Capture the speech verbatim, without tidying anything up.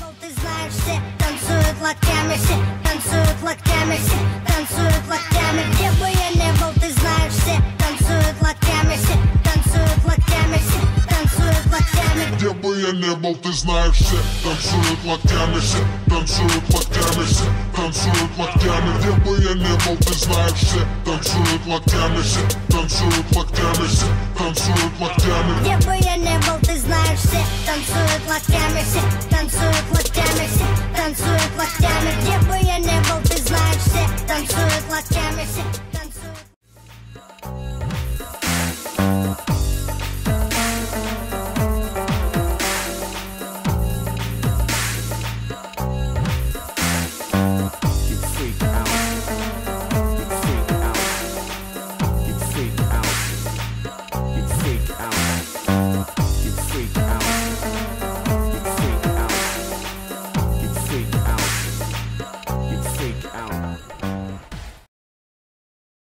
был, ты знаешь, все танцуют локтями, все танцуют локтями, все танцуют локтями. Где бы я не был, ты знаешь, все танцуют локтями, все танцуют локтями, все танцуют локтями. Где бы я не был, ты знаешь, все танцуют локтями, все танцуют локтями, все танцуют локтями. Где бы я не был, ты знаешь, все танцуют локтями, все танцуют локтями, все танцуют локтями. Где бы я не был, ты знаешь, все танцуют локтями, все